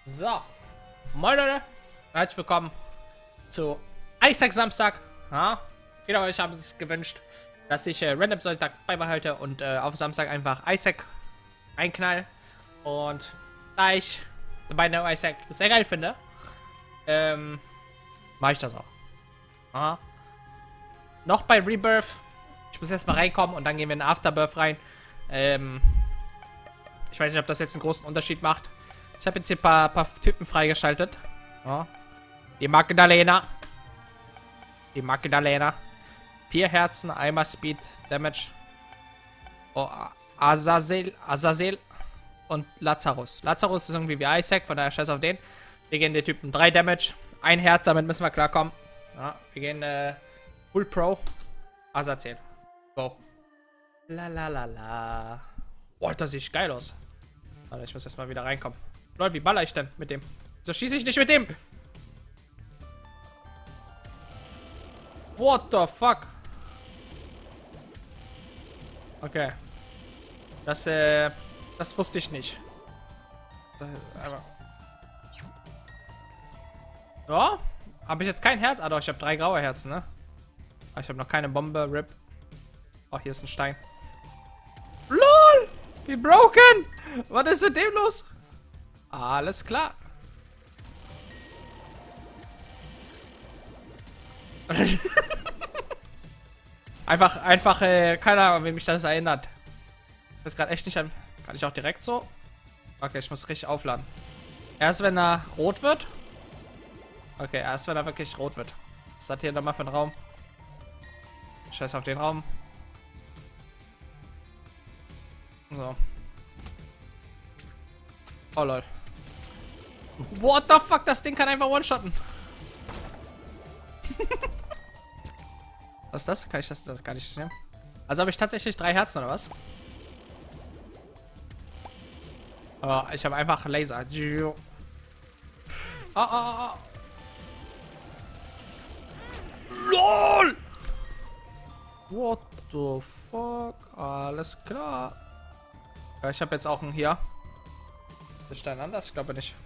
So, moin Leute, herzlich willkommen zu Isaac Samstag. Ja, viele euch haben es gewünscht, dass ich Random Sonntag beibehalte und auf Samstag einfach Isaac einknall. Und da ich meine Isaac sehr geil finde, mache ich das auch. Ja. Noch bei Rebirth. Ich muss erstmal reinkommen und dann gehen wir in Afterbirth rein. Ich weiß nicht, ob das jetzt einen großen Unterschied macht. Ich habe jetzt hier ein paar Typen freigeschaltet. Ja. Die Magdalena. 4 Herzen, einmal Speed, Damage. Oh, Azazel und Lazarus. Lazarus ist irgendwie wie Isaac, von daher scheiß auf den. Wir gehen den Typen 3 Damage. 1 Herz, damit müssen wir klarkommen. Ja, wir gehen Full Pro. Azazel. Go. La. Boah, das sieht geil aus. Warte, ich muss erstmal wieder reinkommen. Leute, wie baller ich denn mit dem? So schieße ich nicht mit dem. What the fuck? Okay. Das wusste ich nicht. Ja, habe ich jetzt kein Herz? Ah doch, ich habe 3 graue Herzen, ne? Ah, ich habe noch keine Bombe, RIP. Oh, hier ist ein Stein. LOL! Wie broken! Was ist mit dem los? Alles klar. einfach, keine Ahnung, wie mich das erinnert. Das ist gerade echt nicht an. Kann ich auch direkt so? Okay, ich muss richtig aufladen. Erst wenn er rot wird. Okay, erst wenn er wirklich rot wird. Was ist das hier nochmal für ein Raum? Scheiß auf den Raum. So. Oh lol. What the fuck, das Ding kann einfach one-shotten. Was ist das? Kann ich das gar nicht nehmen? Also habe ich tatsächlich 3 Herzen oder was? Oh, ich habe einfach Laser. Oh. LOL! What the fuck? Alles klar. Ja, ich habe jetzt auch einen hier. Ist Stein anders? Ich glaube nicht.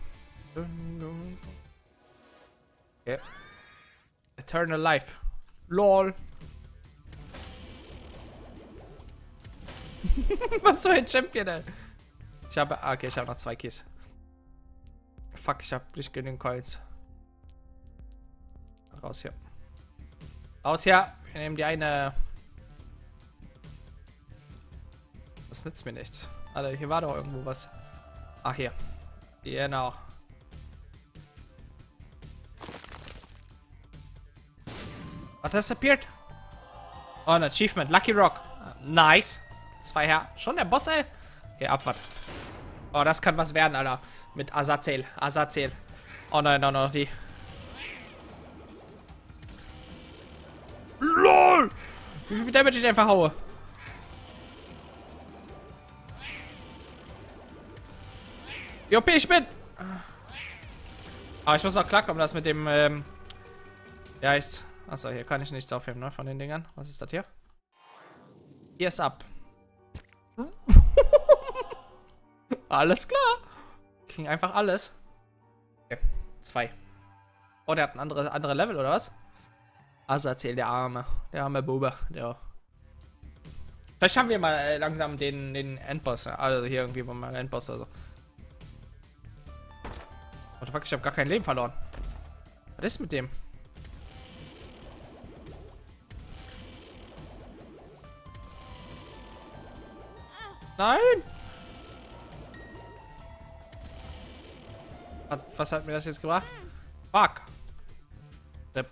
Okay. Eternal Life. LOL. Was für ein Champion, ey. Ich habe. Okay, ich habe noch 2 Keys. Fuck, ich habe nicht genügend Coins. Raus hier. Raus hier. Wir nehmen die eine. Das nützt mir nichts. Alter, hier war doch irgendwo was. Ach, hier. Genau. Was ist appeared? Oh, ein Achievement. Lucky Rock. Nice. 2 Herr. Schon der Boss, ey? Okay, Abfahrt. Oh, das kann was werden, Alter. Mit Azazel. Oh nein, noch die. LOL! Wie viel Damage ich einfach haue. Wie OP ich bin! Aber ich muss auch klarkommen, das mit dem, ja, achso, hier kann ich nichts aufheben, ne, von den Dingern. Was ist das hier? Hier ist ab. Alles klar. Ging einfach alles. Okay, 2. Oh, der hat ein andere Level, oder was? Also erzähl der arme Bube. Ja. Vielleicht haben wir mal langsam den Endboss. Also hier irgendwie mal einen Endboss oder so. What the fuck, ich habe gar kein Leben verloren. Was ist mit dem? Nein! Was hat mir das jetzt gebracht? Fuck! RIP.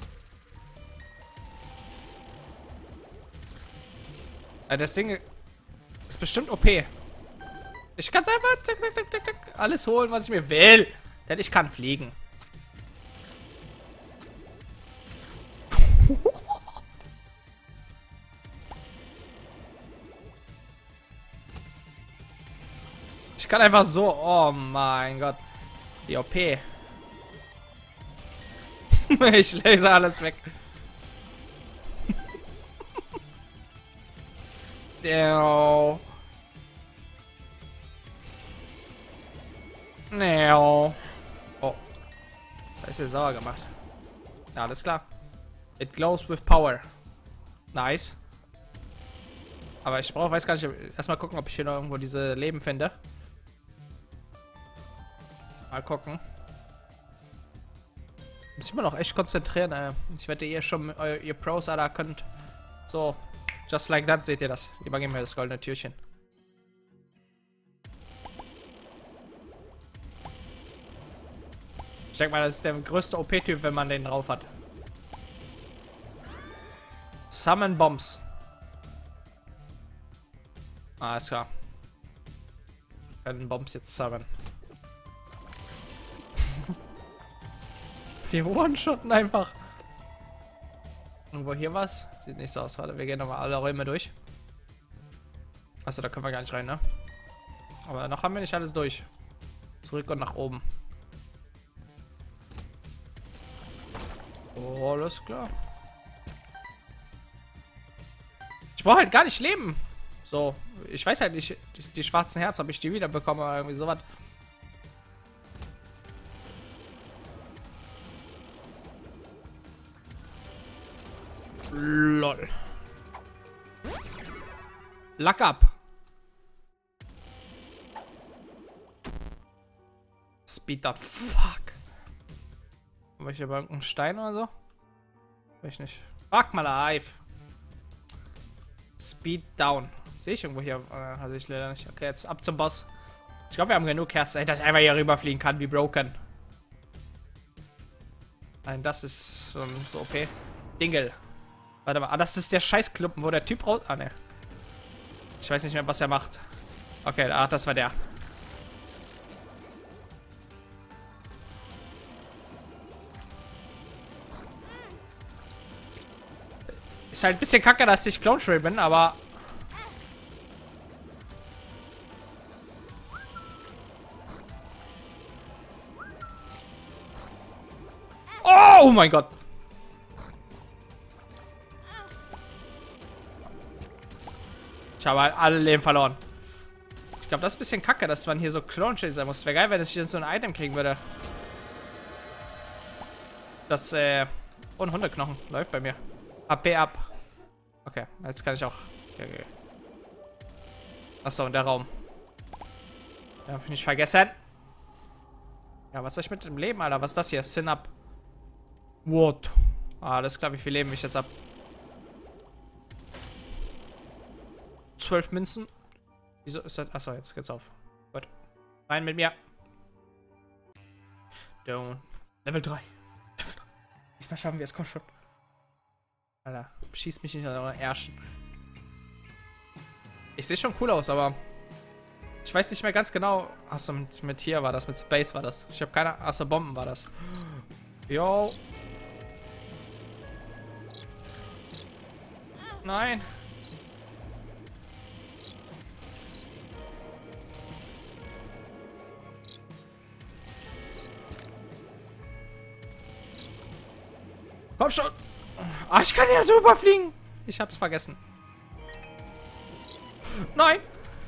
Das Ding ist bestimmt OP. Ich kann es einfach zack, alles holen, was ich mir will. Denn ich kann fliegen. Ich kann einfach so. Oh mein Gott. Die OP. Ich laser alles weg. Nee, oh. Oh. Da ist er sauer gemacht. Ja, alles klar. It glows with power. Nice. Aber ich weiß gar nicht, erstmal gucken, ob ich hier noch irgendwo diese Leben finde. Mal gucken. Muss ich immer noch echt konzentrieren. Ich wette, ihr schon, ihr Pros, Alter, könnt so, just like that, seht ihr das. Übergeben wir das goldene Türchen. Ich denke mal, das ist der größte OP-Typ, wenn man den drauf hat. Summon Bombs. Alles klar. Wir können Bombs jetzt summon. Wir One-Shotten einfach. Irgendwo hier was? Sieht nicht so aus. Warte, wir gehen nochmal alle Räume durch. Achso, da können wir gar nicht rein, ne? Aber noch haben wir nicht alles durch. Zurück und nach oben. Oh, alles klar. Ich brauche halt gar nicht leben. So, ich weiß halt nicht, die schwarzen Herzen, ob ich die wieder bekomme oder irgendwie sowas. Lol. Luck up. Speed up. Fuck. Habe ich hier irgendeinen Stein oder so? Weiß ich nicht. Fuck mal alive. Speed down. Sehe ich irgendwo hier? Also ich leider nicht. Okay, jetzt ab zum Boss. Ich glaube, wir haben genug Herzen, dass ich einfach hier rüberfliegen kann, wie broken. Nein, das ist so OP. Dingle. Warte mal. Ah, das ist der Scheißkluppen, wo der Typ raus... Ah, ne. Ich weiß nicht mehr, was er macht. Okay, ah, das war der. Ist halt ein bisschen kacke, dass ich Clone Trail bin, aber... Oh mein Gott! Ich habe halt alle Leben verloren. Ich glaube, das ist ein bisschen kacke, dass man hier so Clone Trail sein muss. Wäre geil, wenn ich so ein Item kriegen würde. Das, oh, ein Hundeknochen. Läuft bei mir. AP ab. Okay, jetzt kann ich auch. Okay. Achso, und der Raum. Darf ich nicht vergessen. Ja, was soll ich mit dem Leben, Alter? Was ist das hier? Sin up. What? Ah, alles klar, wie viel Leben ich jetzt ab? 12 Münzen. Wieso ist das? Achso, jetzt geht's auf. Gut. Rein mit mir. Don't. Level 3. Diesmal schaffen wir es, komm schon. Alter, schieß mich nicht an euren Ärschen. Ich sehe schon cool aus, aber ich weiß nicht mehr ganz genau. Achso, mit hier war das, mit Space war das. Ich habe keine. Achso, Bomben war das. Yo. Nein. Komm schon. Ah, ich kann ja drüber fliegen. Ich hab's vergessen. Nein.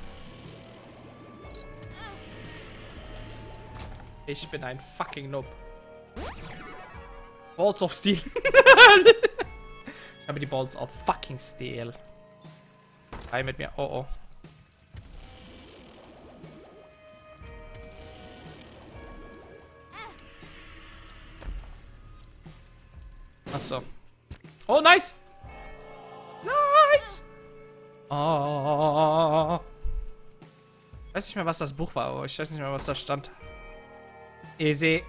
Ich bin ein fucking Noob. Balls of Steel. Ich habe die Balls of fucking Steel. Rein mit mir. Oh, oh. Achso. Oh, nice. Nice. Oh. Ich weiß nicht mehr, was das Buch war, aber ich weiß nicht mehr, was da stand. Easy.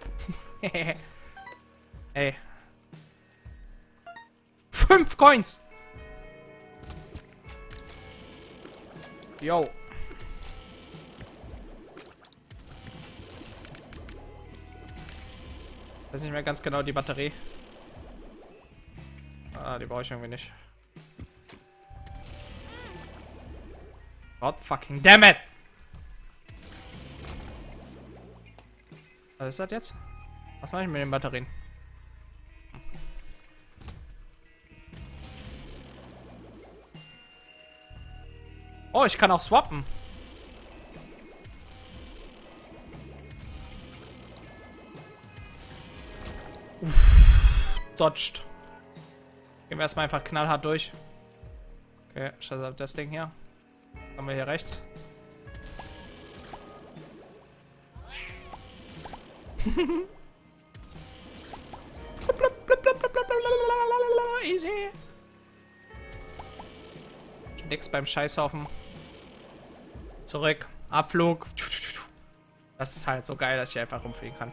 Ey. 5 Coins. Yo. Ich weiß nicht mehr ganz genau die Batterie. Ah, die brauche ich irgendwie nicht. God fucking damn it! Was ist das jetzt? Was mache ich mit den Batterien? Oh, ich kann auch swappen. Dodged. Gehen wir erstmal einfach knallhart durch. Okay, scheiß auf das Ding hier. Haben wir hier rechts. Easy. Nix beim Scheißhaufen. Zurück. Abflug. Das ist halt so geil, dass ich einfach rumfliegen kann.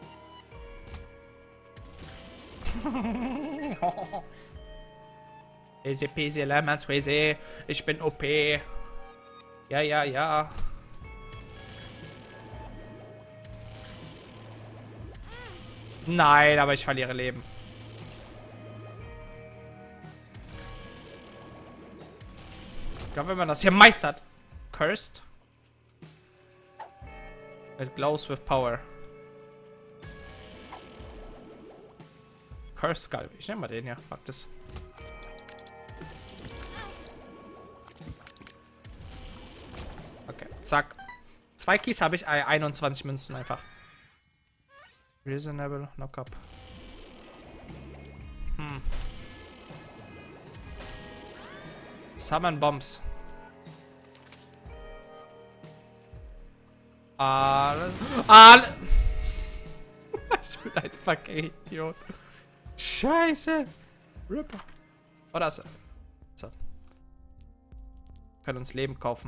Easy peasy lemon squeezy. Ich bin OP. Ja, ja, ja. Nein, aber ich verliere Leben. Ich glaube, wenn man das hier meistert. Cursed. It glows with power. Cursed Skull. Ich nehme mal den hier. Fuck das. Okay, zack. 2 Keys habe ich, 21 Münzen einfach. Reasonable Knockup. Summon Bombs. Alles. Ich bin ein fucking Idiot. Scheiße. Ripper. Oh, das. So. Wir können uns Leben kaufen.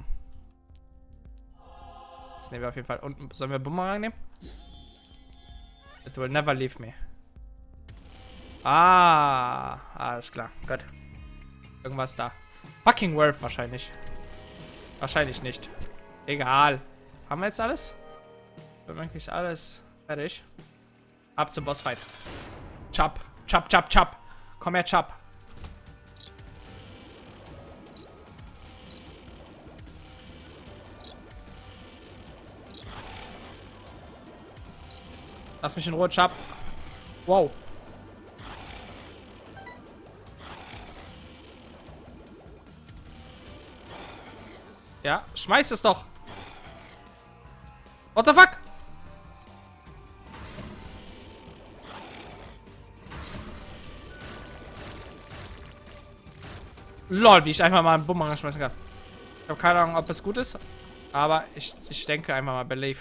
Das nehmen wir auf jeden Fall. Und sollen wir Bumerang nehmen? It will never leave me. Ah, alles klar. Gut. Irgendwas da. Fucking Worth wahrscheinlich. Wahrscheinlich nicht. Egal. Haben wir jetzt alles? Wir haben eigentlich alles fertig. Ab zum Bossfight. Chop. Chop, chop, chop. Komm her, chop. Lass mich in Ruhe, chop. Wow. Ja, schmeiß es doch. What the fuck? Lol, wie ich einfach mal einen Bumerang schmeißen kann. Ich habe keine Ahnung, ob es gut ist. Aber ich denke einfach mal, believe.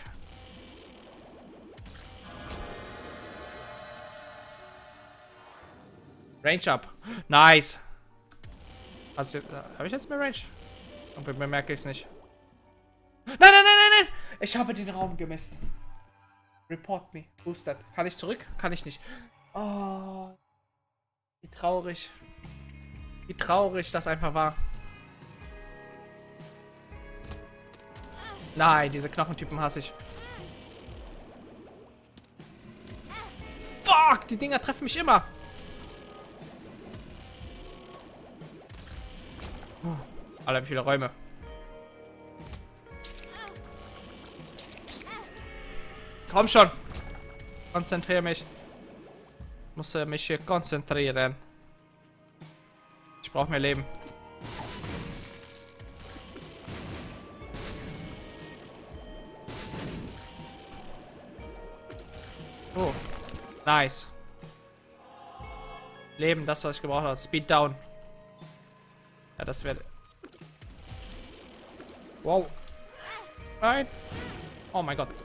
Range up. Nice. Habe ich jetzt mehr Range? Und bemerke ich es nicht. Nein, nein, nein, nein, nein. Ich habe den Raum gemisst. Report me. Boosted. Kann ich zurück? Kann ich nicht. Oh. Wie traurig. Wie traurig das einfach war. Nein, diese Knochentypen hasse ich. Fuck, die Dinger treffen mich immer. Alle wie viele Räume. Komm schon. Konzentriere mich. Ich muss mich hier konzentrieren. Ich brauche mehr Leben. Oh. Nice. Leben, das, was ich gebraucht habe. Speed down. Ja, das wäre... Wow. Nein. Oh mein Gott.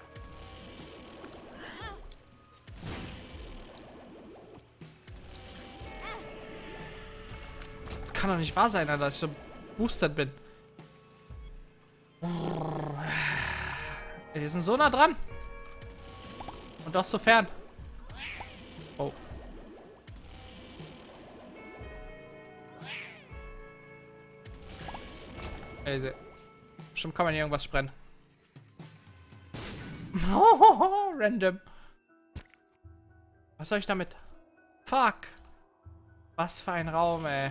Das kann doch nicht wahr sein, Alter, dass ich so boosted bin. Wir sind so nah dran. Und doch so fern. Oh. Easy. Bestimmt kann man hier irgendwas sprengen. Random. Was soll ich damit? Fuck. Was für ein Raum, ey.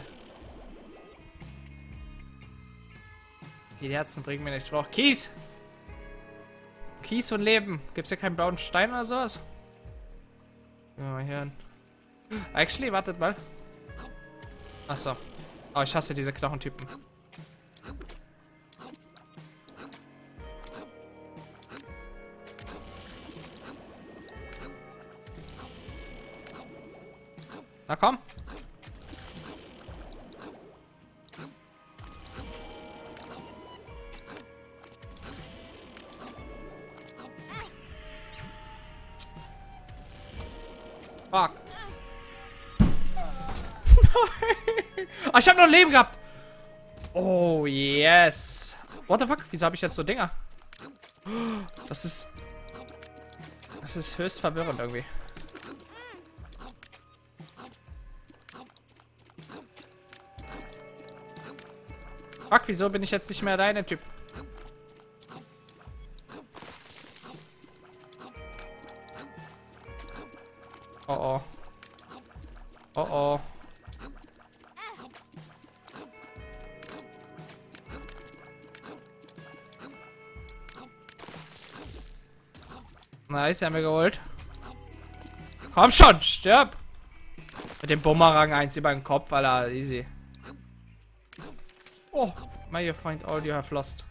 Die Herzen bringen mir nichts. Ich brauche Kies. Kies und Leben. Gibt es hier keinen blauen Stein oder sowas? Gehen wir mal hier hin. Actually, wartet mal. Achso. Oh, ich hasse diese Knochentypen. Na komm. Fuck. Ah, ich hab noch ein Leben gehabt. Oh, yes. What the fuck? Wieso habe ich jetzt so Dinger? Das ist höchst verwirrend irgendwie. Fuck, wieso bin ich jetzt nicht mehr deine Typ? Oh oh. Oh oh. Nice, haben wir geholt. Komm schon, stirb! Mit dem Bumerang 1 über den Kopf, Alter, easy. Oh, may you find all you have lost.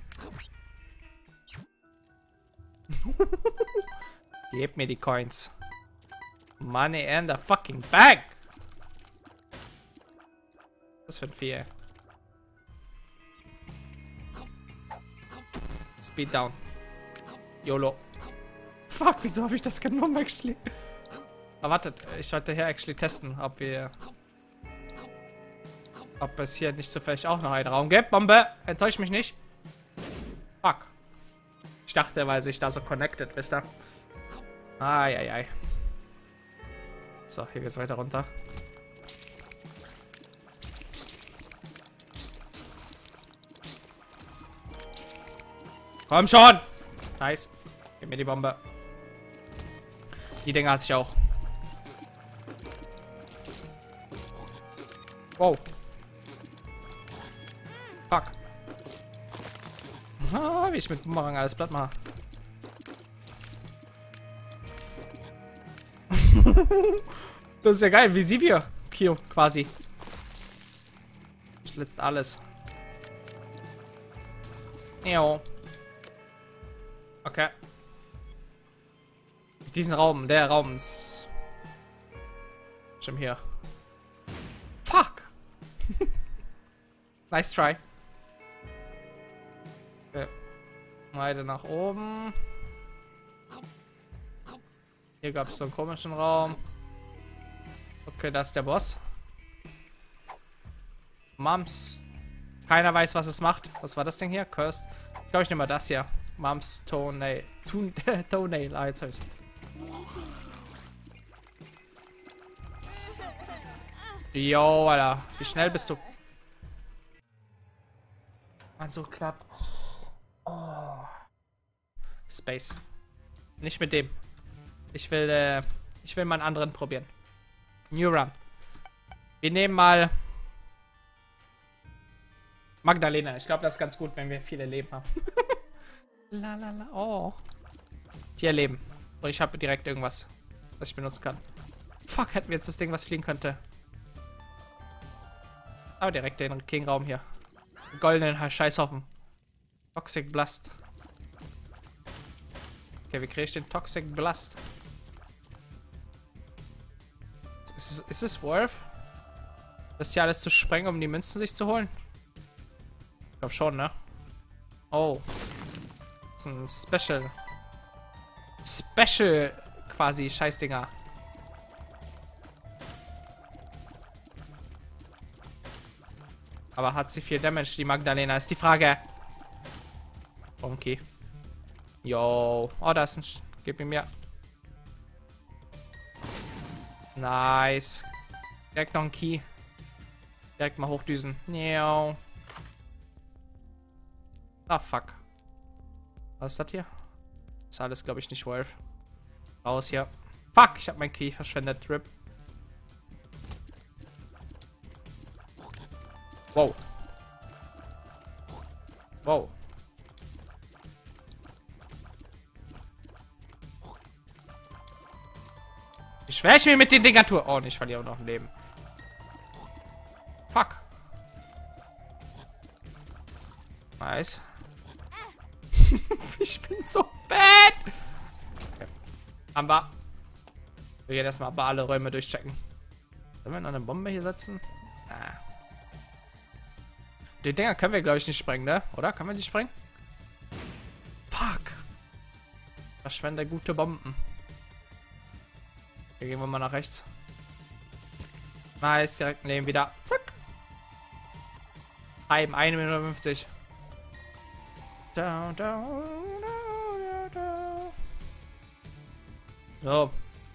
Gebt mir die Coins. Money in the fucking bag! Was für ein Vieh, ey. Speed down. YOLO. Fuck, wieso habe ich das genommen, actually? Aber wartet, ich sollte hier actually testen, ob es hier nicht zufällig auch noch einen Raum gibt. Bombe! Enttäuscht mich nicht. Fuck. Ich dachte, weil sich da so connected, wisst ihr? Ai. So, hier geht's weiter runter. Komm schon! Nice. Gib mir die Bombe. Die Dinger hasse ich auch. Wow. Fuck. Ah, wie ich mit Bumerang alles platt mache. Das ist ja geil, wie sie wir. Q, quasi. Schlitzt alles. Jo. Okay. Diesen Raum, der Raum ist schon hier. Fuck. Nice try. Okay. Weiter nach oben. Hier gab es so einen komischen Raum. Okay, das ist der Boss. Mums. Keiner weiß, was es macht. Was war das Ding hier? Cursed. Ich glaube, ich nehme mal das hier. Mums Toenail. Toenail. Ah, jetzt hab ich's. Jo, Alter. Wie schnell bist du? Mann, so knapp. Oh. Space. Nicht mit dem. Ich will mal einen anderen probieren. New Run. Wir nehmen mal Magdalena. Ich glaube, das ist ganz gut, wenn wir viele Leben haben. Lalala. Oh. 4 Leben. Und ich habe direkt irgendwas, was ich benutzen kann. Fuck, hätten wir jetzt das Ding, was fliegen könnte. Aber direkt den King-Raum hier. Goldenen Scheißhaufen. Toxic Blast. Okay, wie kriege ich den Toxic Blast? Ist es worth, das hier alles zu sprengen, um die Münzen sich zu holen? Ich glaube schon, ne? Oh. Das ist ein Special quasi Scheißdinger. Aber hat sie viel Damage, die Magdalena? Ist die Frage. Okay. Yo. Oh, da ist ein... Gib ihm mir. Nice. Direkt noch ein Key. Direkt mal hochdüsen. Miau. Ah, fuck. Was ist das hier? Ist alles, glaube ich, nicht worth. Raus hier. Fuck, ich habe mein Key verschwendet. RIP. Wow. Wow. Wie schwer ich mir mit den Dingern tue. Oh, ich verliere auch noch ein Leben. Fuck. Nice. Ich bin so bad. Okay. Haben wir. Wir gehen erstmal alle Räume durchchecken. Sollen wir noch eine Bombe hier setzen? Ah. Die Dinger können wir, glaube ich, nicht sprengen, ne? Oder? Können wir die sprengen? Fuck. Verschwende gute Bomben. Hier gehen wir mal nach rechts. Nice, direkt ein Leben wieder. Zack. Eben 1 Minute 50. Down, down, down, down. So.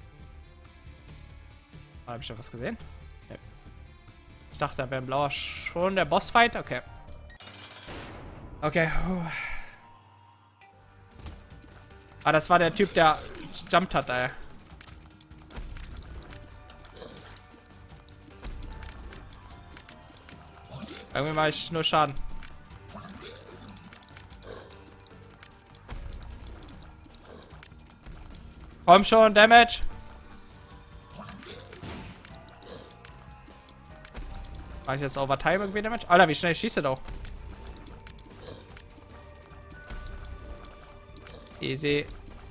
Habe ich schon was gesehen? Nee. Ich dachte, da wäre ein blauer schon der Bossfight. Okay. Okay. Ah, das war der Typ, der jumpt hat, ey. Irgendwie mache ich nur Schaden. Komm schon, Damage. Mach ich jetzt Overtime irgendwie Damage? Alter, wie schnell schießt er doch. Easy.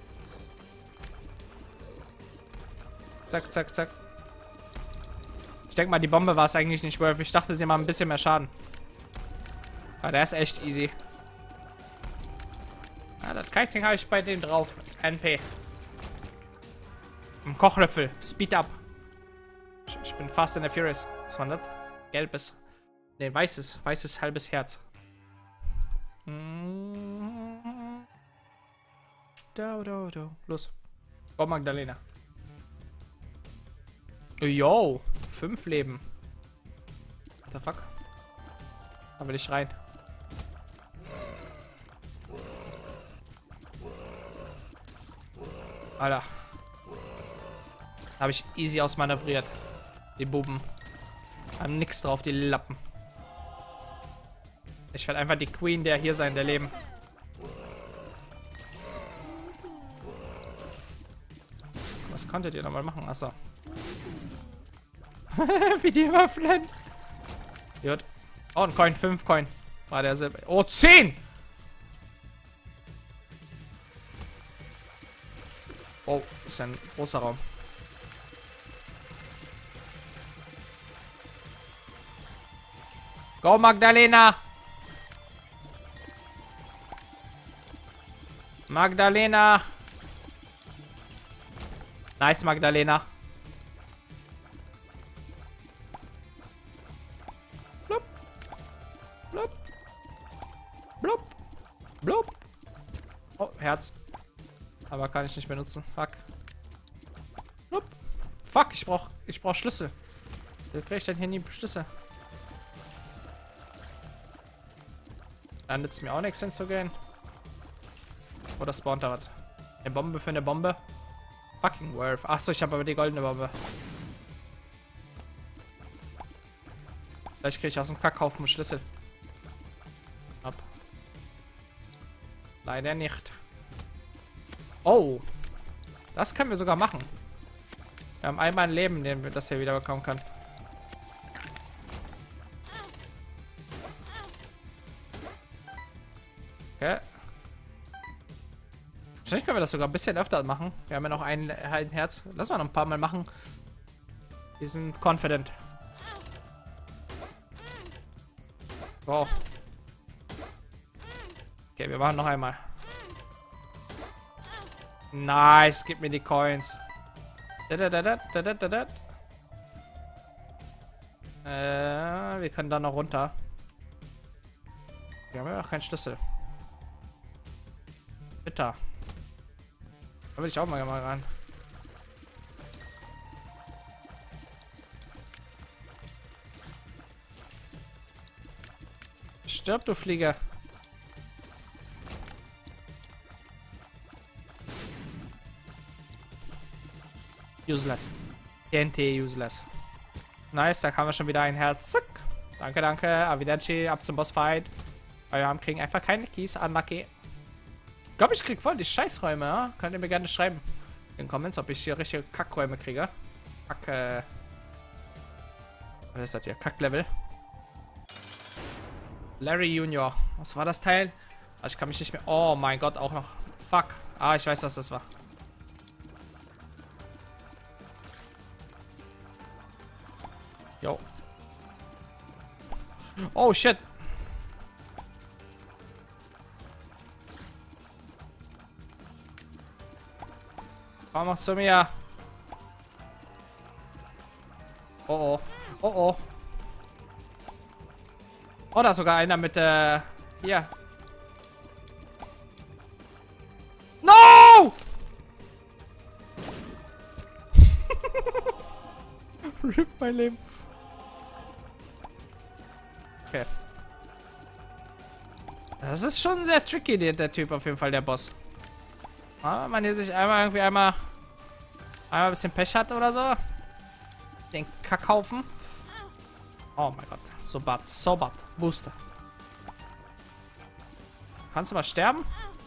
Zack, zack, zack. Ich denke mal, die Bombe war es eigentlich nicht worth. Ich dachte, sie machen ein bisschen mehr Schaden. Aber der ist echt easy. Ja, das Kiting habe ich bei dem drauf. NP. Ein Kochlöffel. Speed up. Ich bin fast in der Furious. Was war das? Gelbes. Ne, weißes. Weißes halbes Herz. Los. Go, Magdalena. Yo. 5 Leben. What the fuck? Da will ich rein. Alter. Habe ich easy ausmanövriert. Die Buben. Haben nix drauf, die Lappen. Ich werde einfach die Queen der hier sein, der Leben. Was konntet ihr nochmal machen? Achso. Wie die immer flennen. Gut. Oh, ein Coin. 5 Coin. War der Silber. Oh, 10! Oh, ist ein großer Raum. Go, Magdalena! Magdalena! Nice, Magdalena. Blub. Blub. Blub. Blub. Oh, Herz. Aber kann ich nicht benutzen. Fuck. Blub. Fuck, ich brauch Schlüssel. Wie krieg ich denn hier nie Schlüssel? Dann nützt mir auch nichts hinzugehen. Oder spawnt da was? Eine Bombe für eine Bombe? Fucking worth. Achso, ich habe aber die goldene Bombe. Vielleicht kriege ich aus dem Kackhaufen einen Schlüssel. Ab. Leider nicht. Oh. Das können wir sogar machen. Wir haben einmal ein Leben, den wir das hier wieder bekommen können. Okay. Vielleicht können wir das sogar ein bisschen öfter machen. Wir haben ja noch ein Herz. Lass mal noch ein paar Mal machen. Wir sind confident. Wow. Okay, wir machen noch einmal. Nice, gib mir die Coins. Wir können da noch runter. Wir haben ja auch keinen Schlüssel. Bitter. Da will ich auch mal rein. Stirb, du Flieger. Useless. TNT useless. Nice, da kam wir schon wieder ein Herz. Zack. Danke, danke. Arrivederci, ab zum Bossfight. Wir kriegen einfach keine Keys. Unlucky. Ich glaube, ich krieg voll die Scheißräume, ja? Könnt ihr mir gerne schreiben in den Comments, ob ich hier richtige Kackräume kriege. Kack, was ist das hier? Kacklevel. Larry Junior. Was war das Teil? Also ich kann mich nicht mehr... Oh mein Gott, auch noch. Fuck. Ah, ich weiß, was das war. Jo. Oh, shit. Komm noch zu mir. Oh, oh. Oh, oh. Oh, da ist sogar einer mit, hier. No! RIP mein Leben. Okay. Das ist schon sehr tricky, der Typ auf jeden Fall, der Boss. Aber wenn man hier sich einmal ein bisschen Pech hat oder so. Den Kackhaufen. Oh mein Gott. So bad. Booster. Kannst du mal sterben?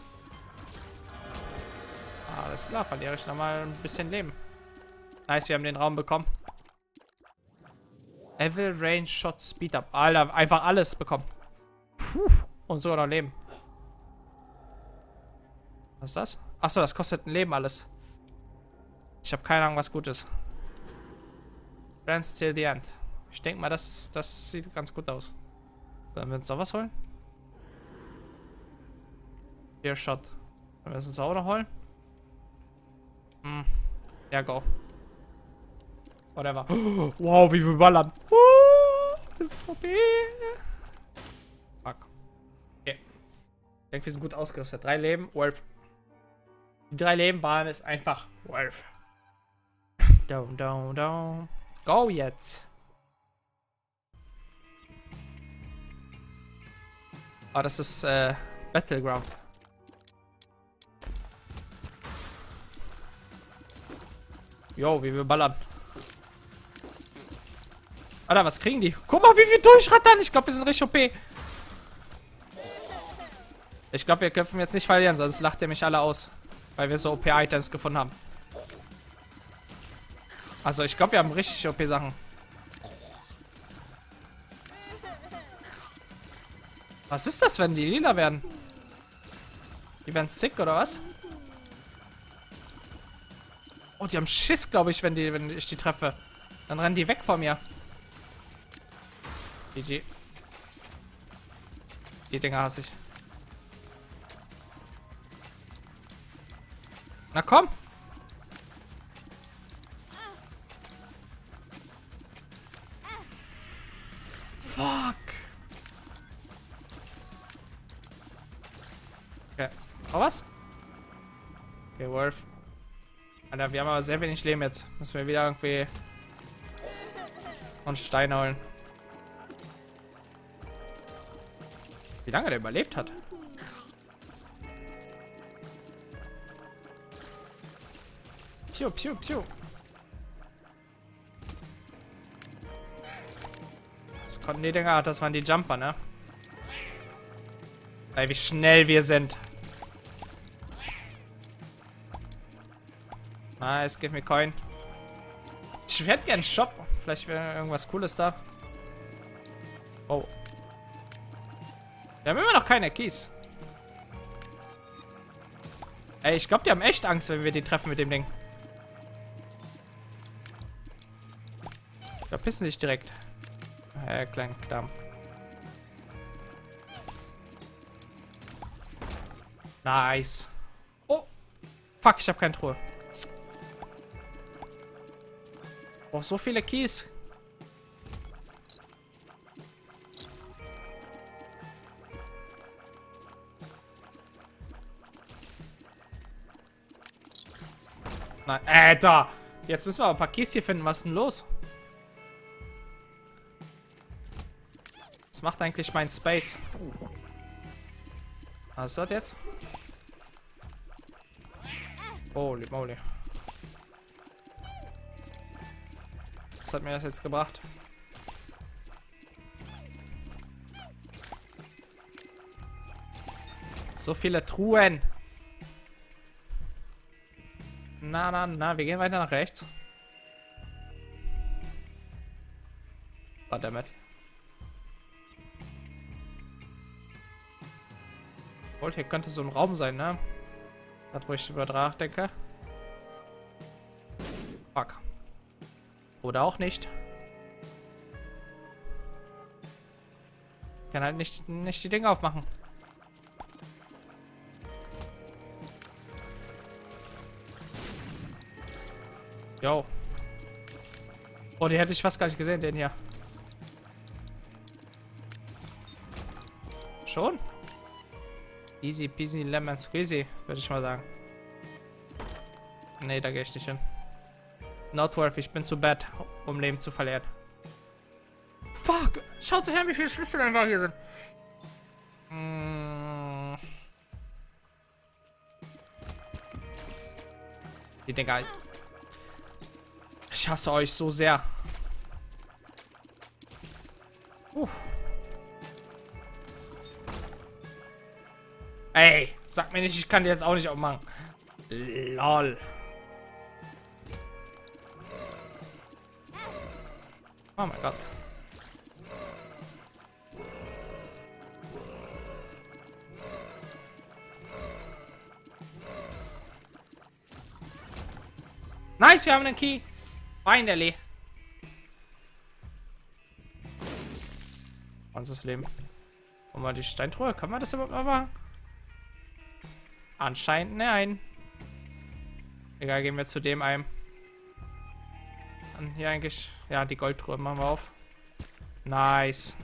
Alles klar, verliere ich nochmal ein bisschen Leben. Nice, wir haben den Raum bekommen. Evil Range Shot Speed Up. Alter, einfach alles bekommen. Puh. Und sogar noch Leben. Was ist das? Achso, das kostet ein Leben alles. Ich habe keine Ahnung, was gut ist. Friends till the end. Ich denke mal, das sieht ganz gut aus. Sollen wir uns noch was holen? Hier, Shot. Wollen wir uns auch noch holen? Hm. Ja, go. Whatever. Wow, wie wir ballern. Das ist vorbei. Fuck. Okay. Ich denke, wir sind gut ausgerüstet. 3 Leben, Wolf. Die 3 Leben waren es einfach Wolf. Down. Go jetzt. Oh, das ist Battleground. Jo, wie wir ballern. Alter, was kriegen die? Guck mal, wie wir durchrattern. Ich glaube, wir sind richtig OP. Ich glaube, wir kämpfen jetzt nicht verlieren, sonst lacht ihr mich alle aus. Weil wir so OP-Items gefunden haben. Also, ich glaube, wir haben richtig OP-Sachen. Was ist das, wenn die lila werden? Die werden sick, oder was? Oh, die haben Schiss, glaube ich, wenn ich die treffe. Dann rennen die weg von mir. GG. Die Dinger hasse ich. Na komm! Fuck! Okay. Noch was? Okay, Wolf. Alter, wir haben aber sehr wenig Leben jetzt. Müssen wir wieder irgendwie einen Stein holen. Wie lange der überlebt hat. Piu, piu, piu. Das konnten die Dinger, das waren die Jumper, ne? Ey, wie schnell wir sind. Nice, give me coin. Ich hätte gern einen Shop. Vielleicht wäre irgendwas Cooles da. Oh. Wir haben immer noch keine Keys. Ey, ich glaube, die haben echt Angst, wenn wir die treffen mit dem Ding. Verpissen dich direkt. Klein Klam. Nice. Oh. Fuck, ich habe keine Truhe. Oh, so viele Keys. Nein, da. Jetzt müssen wir aber ein paar Keys hier finden. Was ist denn los? Was macht eigentlich mein Space? Was ist das jetzt? Holy moly. Was hat mir das jetzt gebracht? So viele Truhen. Na, wir gehen weiter nach rechts. Goddammit. Obwohl, hier könnte so ein Raum sein, ne? Das, wo ich über Drach denke. Fuck. Oder auch nicht. Ich kann halt nicht die Dinge aufmachen. Jo. Oh, die hätte ich fast gar nicht gesehen, den hier. Schon? Easy peasy lemon squeezy, würde ich mal sagen. Nee, da gehe ich nicht hin. Not worth, ich bin zu bad, um Leben zu verlieren. Fuck! Schaut sich an, wie viele Schlüssel einfach hier sind. Die Dinger. Ich hasse euch so sehr. Ey, sag mir nicht, ich kann die jetzt auch nicht aufmachen. Lol. Oh mein Gott. Nice, wir haben einen Key. Finally. Unser Leben. Und mal die Steintruhe. Kann man das überhaupt mal machen? Anscheinend nein. Egal, gehen wir zu dem ein. Hier eigentlich. Ja, die Goldtruhe machen wir auf. Nice.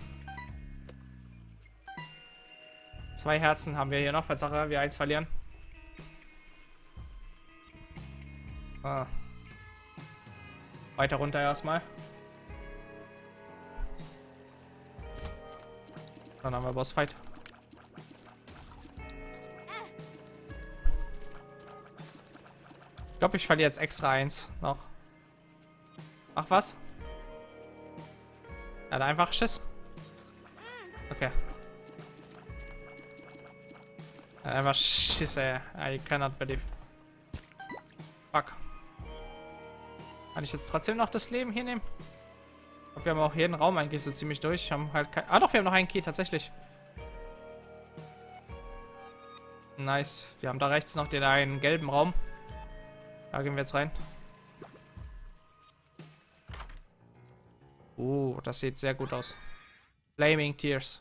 2 Herzen haben wir hier noch, falls wir 1 verlieren. Ah. Weiter runter erstmal. Dann haben wir Bossfight. Ich glaube, ich verliere jetzt extra 1 noch. Ach was? Er hat einfach Schiss. Okay. Er hat einfach Schiss, ey. I cannot believe. Fuck. Kann ich jetzt trotzdem noch das Leben hier nehmen? Ich glaube, wir haben auch jeden Raum eigentlich so ziemlich durch. Haben halt kein... Ah doch, wir haben noch einen Key, tatsächlich. Nice. Wir haben da rechts noch den einen gelben Raum. Da gehen wir jetzt rein. Das sieht sehr gut aus. Flaming Tears.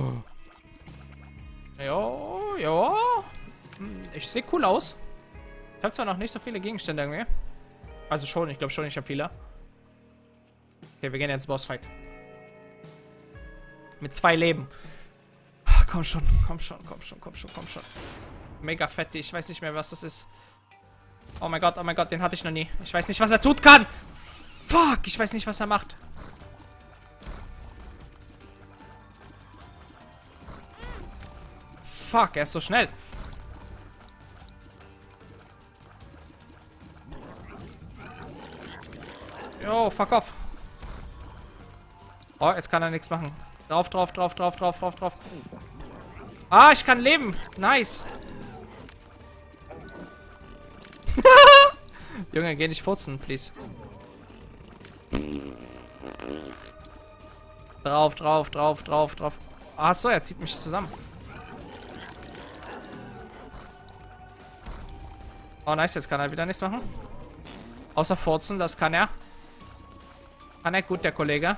Jo, jo. Ich sehe cool aus. Ich habe zwar noch nicht so viele Gegenstände irgendwie. Also schon, ich glaube schon, ich habe viele. Okay, wir gehen jetzt Bossfight. Mit 2 Leben. Komm schon, komm schon, komm schon, komm schon, komm schon. Mega fett, ich weiß nicht mehr, was das ist. Oh mein Gott, den hatte ich noch nie. Ich weiß nicht, was er tut kann. Fuck, ich weiß nicht, was er macht. Fuck, er ist so schnell. Jo, fuck off. Oh, jetzt kann er nichts machen. Drauf, drauf, drauf, drauf, drauf, drauf, drauf. Ah, ich kann leben. Nice. Junge, geh nicht furzen, please. Drauf, drauf, drauf, drauf, drauf. Ach so, er zieht mich zusammen. Oh, nice, jetzt kann er wieder nichts machen. Außer furzen, das kann er. Kann er gut, der Kollege.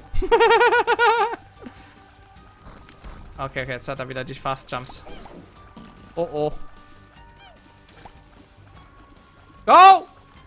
Okay, jetzt hat er wieder die Fast Jumps. Oh, oh. Go!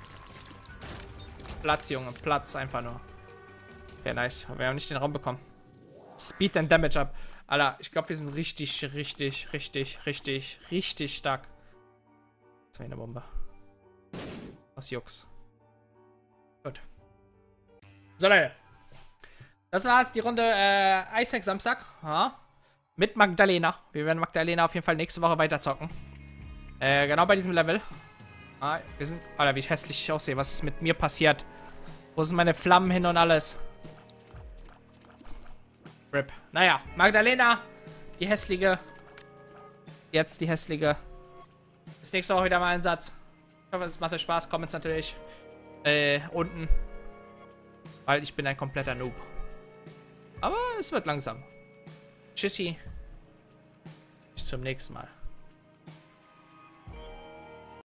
Platz, Junge. Platz einfach nur. Okay, nice. Wir haben nicht den Raum bekommen. Speed and Damage up. Alter, ich glaube, wir sind richtig, richtig, richtig, richtig, richtig stark. Das war eine Bombe. Was Jux. Gut. So, Leute. Das war's, die Runde Isaac Samstag. Ja. Mit Magdalena. Wir werden Magdalena auf jeden Fall nächste Woche weiter zocken. Genau bei diesem Level. Ah, wir sind... Alter, wie hässlich ich aussehe. Was ist mit mir passiert? Wo sind meine Flammen hin und alles? RIP. Naja, Magdalena. Die hässliche. Jetzt die hässliche. Bis nächste Woche wieder mal ein Satz. Ich hoffe, es macht euch Spaß. Comments natürlich unten. Weil ich bin ein kompletter Noob. Aber es wird langsam. Tschüssi. Bis zum nächsten Mal.